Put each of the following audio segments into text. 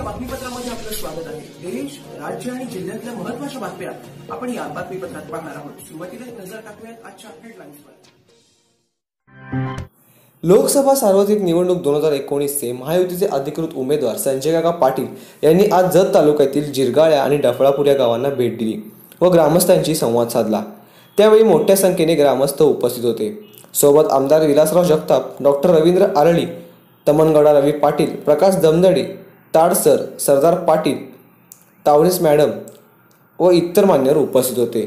बातमीपत्रामध्ये आपलं स्वागत आहे। देश, राज्य आणि जिल्ह्यातल्या महत्त्वाच्या बातम्या आपण या बातमीपत्रात पाहणार आहोत। सुरुवातीला नजर टाकूयात आजच्या हेडलाईन्सवर। लोकसभा सार्वत्रिक निवडणूक 2019 चे महायुतीचे अधिकृत उमेदवार संजय काका पाटील यांनी आज जत तालुक्यातील जिरगाळ्या आणि डफळापूर या गावांना भेट दिली व ग्रामस्थांशी संवाद साधला। त्यावेळी मोठ्या संख्येने ग्रामस्थ उपस्थित होते। सोबत आमदार विलासराव जगताप, डॉक्टर रवींद्र आरळी, तमनगौडा रवी पाटील, प्रकाश दमदडे, ताडसर, सरदार पाटील, तावरेस मॅडम व इतर मान्यवर उपस्थित होते।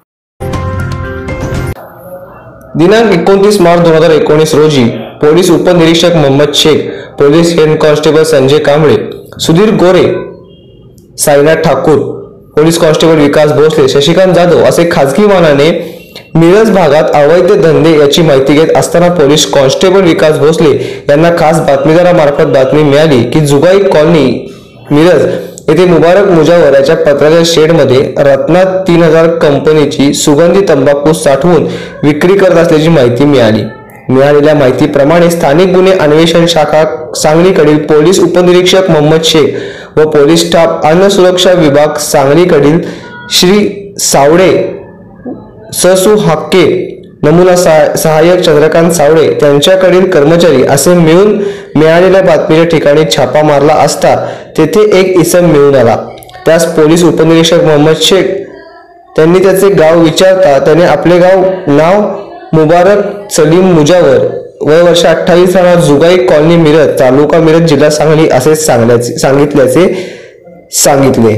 दिनांक 29 मार्च 2019 रोजी पोलीस उपनिरीक्षक Mohammed Shaikh, police head constable Sanjay Kamble, Sudhir Gore, Sainath Thakur, police constable Vikas Bhosale, Shashikant Jadhav असे खासगी वाहनाने मिरज भागात अवैध धंदे याची माहिती घेत असताना पोलीस कॉन्स्टेबल विकास भोसले यांना खास बातमीदारामार्फत बातमी मिळाली की जुगाई कॉलनी मिरज येथे मुबारक मुजावर याच्या पत्राच्या शेडमध्ये रत्ना 3000 कंपनीची सुगंधी तंबाखू साठवून विक्री करत असल्याची माहिती मिळाली। मिळालेल्या माहितीप्रमाणे स्थानिक गुन्हे अन्वेषण शाखा सांगलीकडील पोलीस उपनिरीक्षक मोहम्मद शेख व पोलीस स्टाफ अन्न सुरक्षा विभाग सांगलीकडील श्री सावडे, ससू हाके, नमुना सहाय्यक चंद्रकांत सावडे त्यांच्याकडील कर्मचारी असे मिळून मिळालेल्या बातमीच्या ठिकाणी छापा मारला असता तेथे एक इसम मिळून आला। त्यास पोलीस उपनिरीक्षक मोहम्मद शेख त्यांनी त्याचे गाव विचारता त्याने आपले गाव नाव मुबारक सलीम मुजावर, वय वर्ष 28, राहणार जुगाई कॉलनी मिरज, तालुका मिरज, जिल्हा सांगली असे सांगितल्याचे सांगितले।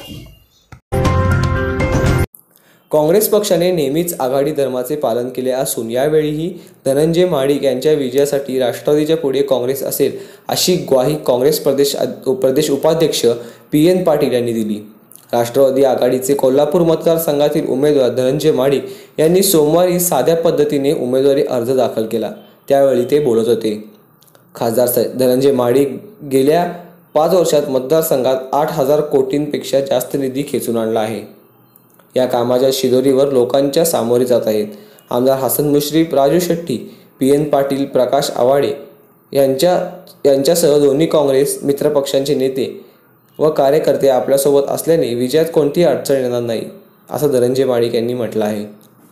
काँग्रेस पक्षाने नेहमीच आघाडी धर्माचे पालन केले असून यावेळीही धनंजय महाडिक यांच्या विजयासाठी राष्ट्रवादीच्या पुढे काँग्रेस असेल अशी ग्वाही काँग्रेस प्रदेश उपाध्यक्ष PN पाटील यांनी दिली। राष्ट्रवादी आघाडीचे कोल्हापूर मतदारसंघातील उमेदवार धनंजय महाडिक यांनी सोमवारी साध्या पद्धतीने उमेदवारी अर्ज दाखल केला। त्यावेळी ते बोलत होते। खासदार धनंजय महाडिक गेल्या 5 वर्षात मतदारसंघात 8000 कोटींपेक्षा जास्त निधी खेचून आणला आहे। या कामाच्या शिदोरीवर लोकांच्या सामोरे जात आहेत। आमदार हसन मुश्रीफ, राजू शेट्टी, PN पाटील, प्रकाश आवाडे यांच्यासह दोन्ही काँग्रेस मित्रपक्षांचे नेते व कार्यकर्ते आपल्यासोबत असल्याने विजयात कोणतीही अडचण येणार नाही असं धनंजय महाडिक यांनी म्हटलं आहे।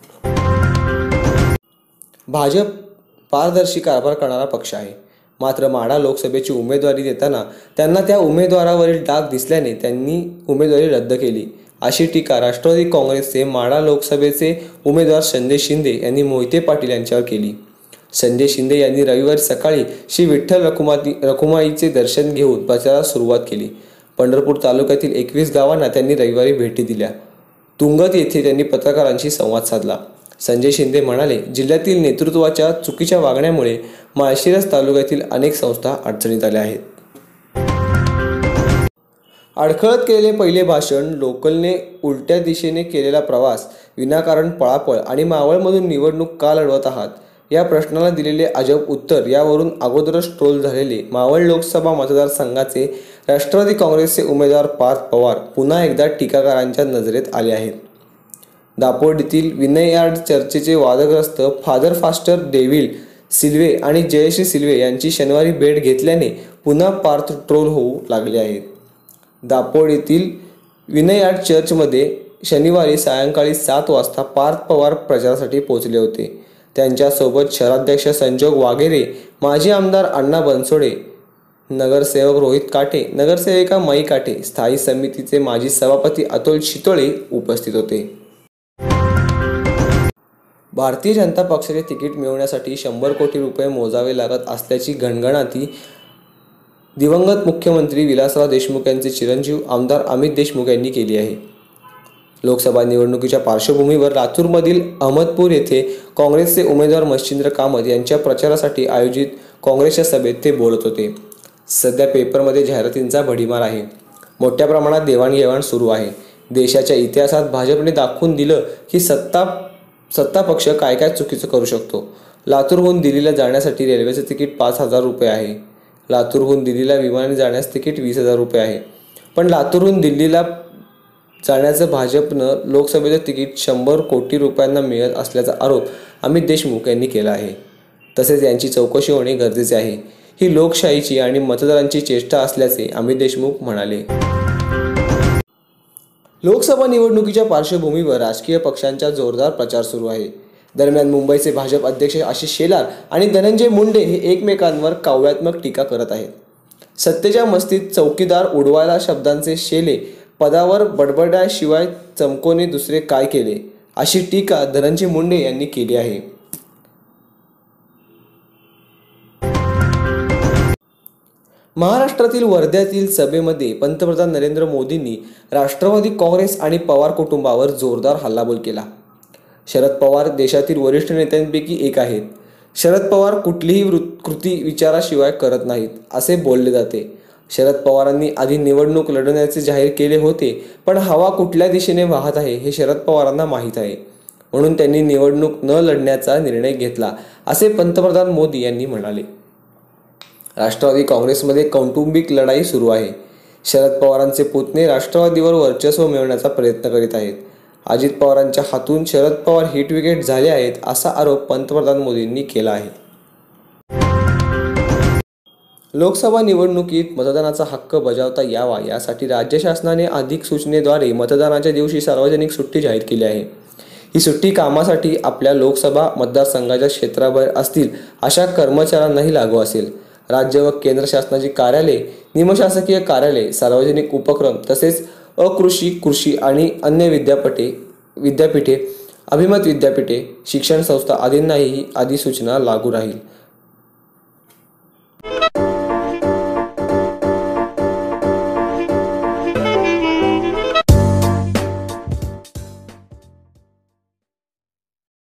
भाजप पारदर्शी कारभार करणारा पक्ष आहे, मात्र माढा लोकसभेची उमेदवारी देताना त्यांना त्या उमेदवारावरील डाग दिसल्याने त्यांनी उमेदवारी रद्द केली अशी टीका राष्ट्रवादी काँग्रेसचे माढा लोकसभेचे उमेदवार संजय शिंदे यांनी मोहिते पाटील यांच्यावर केली। संजय शिंदे यांनी रविवारी सकाळी श्री विठ्ठल रखुमाईचे दर्शन घेऊन प्रचारास सुरुवात केली। पंढरपूर तालुक्यातील 21 गावांना त्यांनी रविवारी भेटी दिल्या। तुंगत येथे त्यांनी पत्रकारांशी संवाद साधला। संजय शिंदे म्हणाले, जिल्ह्यातील नेतृत्वाच्या चुकीच्या वागण्यामुळे माळशिरस तालुक्यातील अनेक संस्था अडचणीत आल्या आहेत। अडखळत केलेले पहिले भाषण, लोकलने उलट्या दिशेने केलेला प्रवास, विनाकारण पळापळ आणि मावळमधून निवडणूक का लढवत आहात या प्रश्नाला दिलेले अजब उत्तर यावरून अगोदरच ट्रोल झालेले मावळ लोकसभा मतदारसंघाचे राष्ट्रवादी काँग्रेसचे उमेदवार पार्थ पवार पुन्हा एकदा टीकाकारांच्या नजरेत आले आहेत। दापोडीतील विनय यार्ड चर्चेचे वादग्रस्त फादर फास्टर डेव्हिड सिल्वे आणि जयश्री सिल्वे यांची शनिवारी भेट घेतल्याने पुन्हा पार्थ ट्रोल होऊ लागले आहेत। दापोड येथील विनय यार्ड चर्चमध्ये शनिवारी सायंकाळी 7 वाजता पार्थ पवार प्रचारासाठी पोहोचले होते। त्यांच्यासोबत शहराध्यक्ष संजोग वाघेरे, माजी आमदार अण्णा बनसोडे, नगरसेवक रोहित काटे, नगरसेविका मई काटे, स्थायी समितीचे माजी सभापती अतुल शितोळे उपस्थित होते। भारतीय जनता पक्षाचे तिकीट मिळवण्यासाठी 100 कोटी रुपये मोजावे लागत असल्याची घणघणाटी दिवंगत मुख्यमंत्री विलासराव देशमुख यांचे चिरंजीव आमदार अमित देशमुख यांनी केली आहे। लोकसभा निवडणुकीच्या पार्श्वभूमीवर लातूरमधील अहमदपूर येथे काँग्रेसचे उमेदवार मच्छिंद्र कामत यांच्या प्रचारासाठी आयोजित काँग्रेसच्या सभेत ते बोलत होते। सध्या पेपरमध्ये जाहिरातींचा भडीमार आहे, मोठ्या प्रमाणात देवाणघेवाण सुरू आहे। देशाच्या इतिहासात भाजपने दाखवून दिलं की सत्ता पक्ष काय काय चुकीचं करू शकतो। लातूरहून दिल्लीला जाण्यासाठी रेल्वेचे तिकीट 5000 रुपये आहे। लातूरहून दिल्लीला विमानाने जाण्यास तिकीट 20,000 रुपये आहे। पण लातूरहून दिल्लीला जाण्याचं भाजपनं लोकसभेचं तिकीट 100 कोटी रुपयांना मिळत असल्याचा आरोप अमित देशमुख यांनी केला आहे। तसेच यांची चौकशी होणे गरजेचे आहे। ही लोकशाहीची आणि मतदारांची चेष्टा असल्याचे अमित देशमुख म्हणाले. लोकसभा निवडणुकीच्या पार्श्वभूमीवर राजकीय पक्षांचा जोरदार प्रचार सुरू आहे. दरम्यान मुंबईचे भाजप अध्यक्ष आशिष शेलार आणि धनंजय मुंडे हे एकमेकांवर काव्यात्मक टीका करत आहेत. सत्तेच्या मस्तीत चौकीदार उडवायला शब्दांचे शेले, पदावर बडबड्याशिवाय चमकोने दुसरे काय केले, अशी टीका धनंजय मुंडे यांनी केली आहे. महाराष्ट्रातील वर्ध्यातील सभेमध्ये पंतप्रधान नरेंद्र मोदींनी राष्ट्रवादी काँग्रेस आणि पवार कुटुंबावर जोरदार हल्लाबोल केला. शरद पवार देशातील वरिष्ठ नेत्यांपैकी एक आहेत. शरद पवार कुठलीही कृती विचाराशिवाय करत नाहीत असे बोलले जाते. शरद पवारांनी आधी निवडणूक लढवण्याचे जाहीर केले होते, पण हवा कुठल्या दिशेने वाहत आहे हे शरद पवारांना माहीत आहे, म्हणून त्यांनी निवडणूक न लढण्याचा निर्णय घेतला, असे पंतप्रधान मोदी यांनी म्हणाले. राष्ट्रवादी काँग्रेसमध्ये कौटुंबिक लढाई सुरू आहे. शरद पवारांचे पुतणे राष्ट्रवादीवर वर्चस्व मिळवण्याचा प्रयत्न करीत आहेत. अजित पवारांच्या हातून शरद पवार हिट विकेट झाले आहेत, असा आरोप पंतप्रधान मोदींनी केला आहे. लोकसभा निवडणुकीत मतदानाचा हक्क बजावता यावा यासाठी राज्य शासनाने अधिक सूचनेद्वारे मतदानाच्या दिवशी सार्वजनिक सुट्टी जाहीर केली आहे. ही सुट्टी कामासाठी आपल्या लोकसभा मतदारसंघाच्या क्षेत्राबाहेर असतील अशा कर्मचाऱ्यांनाही लागू असेल. राज्य व केंद्र शासनाची कार्यालये, निमशासकीय कार्यालये, सार्वजनिक उपक्रम तसेच अकृषी, कृषी आणि अन्य विद्यापीठे, अभिमत विद्यापीठे, शिक्षण संस्था आदींनाही ही अधिसूचना लागू राहील.